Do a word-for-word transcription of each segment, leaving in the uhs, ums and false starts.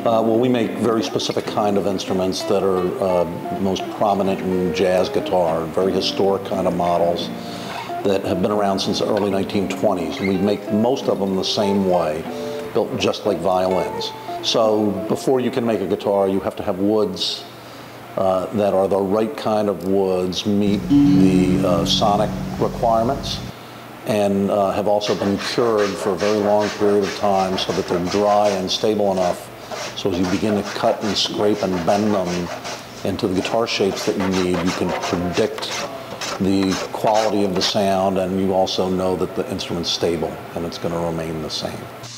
Uh, well, we make very specific kind of instruments that are uh, most prominent in jazz guitar, very historic kind of models that have been around since the early nineteen twenties. And we make most of them the same way, built just like violins. So before you can make a guitar, you have to have woods uh, that are the right kind of woods, meet the uh, sonic requirements, and uh, have also been cured for a very long period of time so that they're dry and stable enough. So as you begin to cut and scrape and bend them into the guitar shapes that you need, you can predict the quality of the sound, and you also know that the instrument's stable and it's going to remain the same.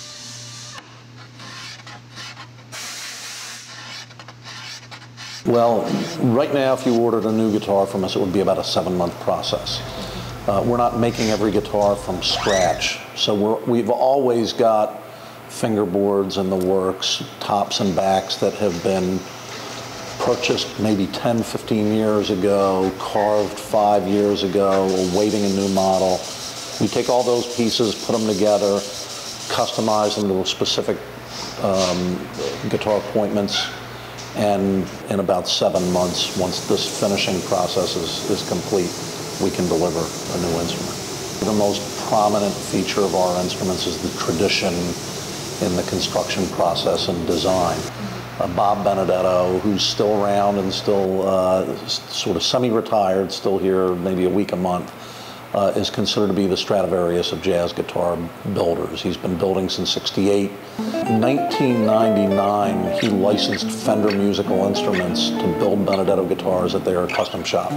Well, right now, if you ordered a new guitar from us, it would be about a seven-month process. Uh, we're not making every guitar from scratch, so we're, we've always got fingerboards in the works, tops and backs that have been purchased maybe ten, fifteen years ago, carved five years ago, awaiting a new model. We take all those pieces, put them together, customize them to specific um, guitar appointments, and in about seven months, once this finishing process is, is complete, we can deliver a new instrument. The most prominent feature of our instruments is the tradition in the construction process and design. Uh, Bob Benedetto, who's still around and still uh, sort of semi-retired, still here maybe a week a month, uh, is considered to be the Stradivarius of jazz guitar builders. He's been building since sixty-eight. In nineteen ninety-nine, he licensed Fender Musical Instruments to build Benedetto guitars at their custom shop.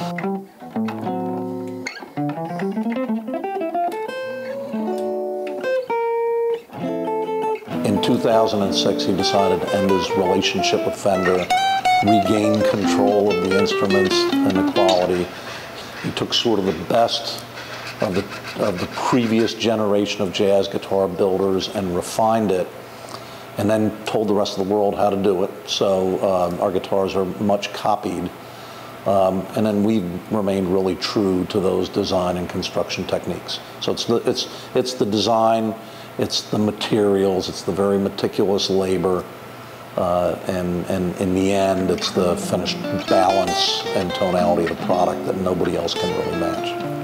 In two thousand six, he decided to end his relationship with Fender, regain control of the instruments and the quality. He took sort of the best of the, of the previous generation of jazz guitar builders and refined it, and then told the rest of the world how to do it. So um, our guitars are much copied. Um, and then we've remained really true to those design and construction techniques. So it's the, it's, it's the design, it's the materials, it's the very meticulous labor, uh, and, and in the end, it's the finished balance and tonality of the product that nobody else can really match.